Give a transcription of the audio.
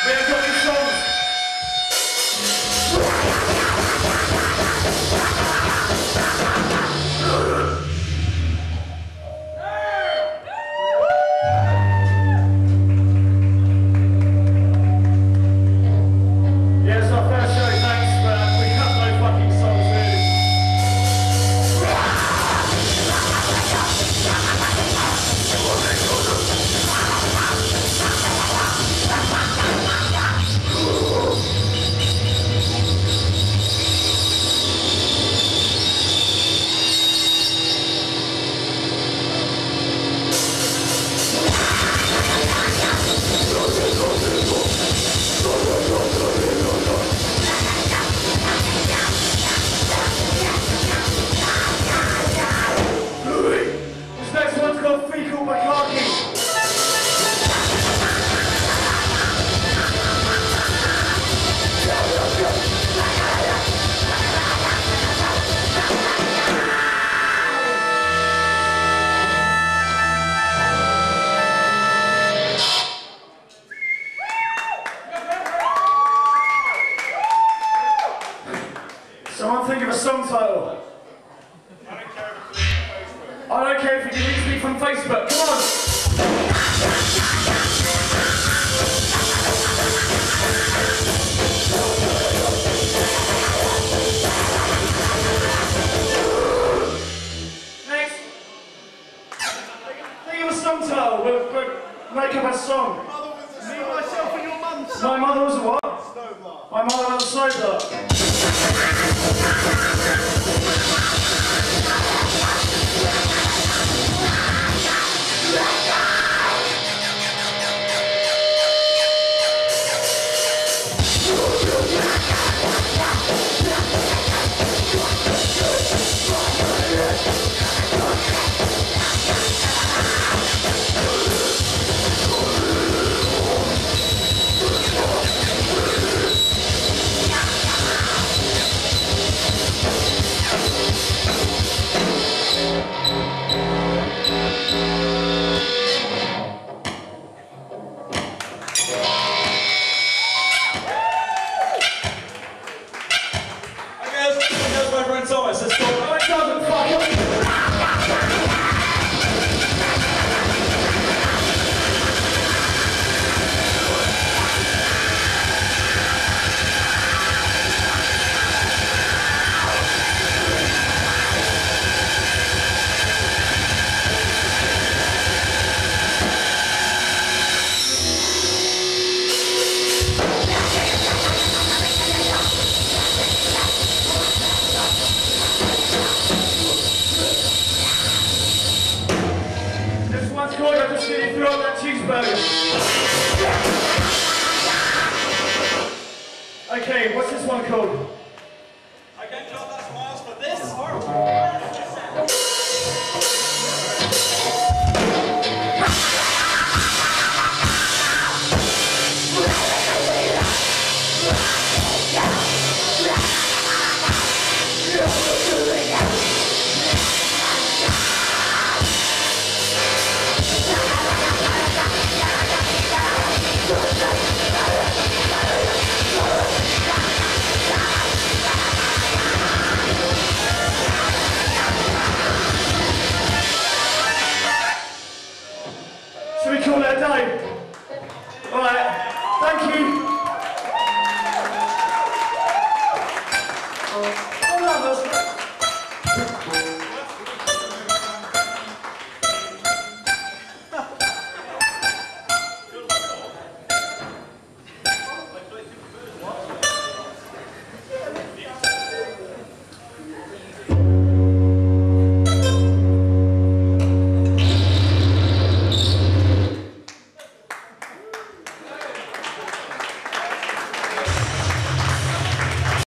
We have got these songs. Yeah, it's our first show, thanks, but we cut no fucking songs, really. This next one's called Fecal Macaque. Someone think of a song title. I don't care if it deletes me from Facebook. Come on. Next. Think of a song title. We'll make up a song. Me, myself, and your mum. My mother was a what? Snowblower. My mother was a snowblower. Thomas, let's go. No, it doesn't, fuck it. I just nearly threw out that cheeseburger. Okay, what's this one called?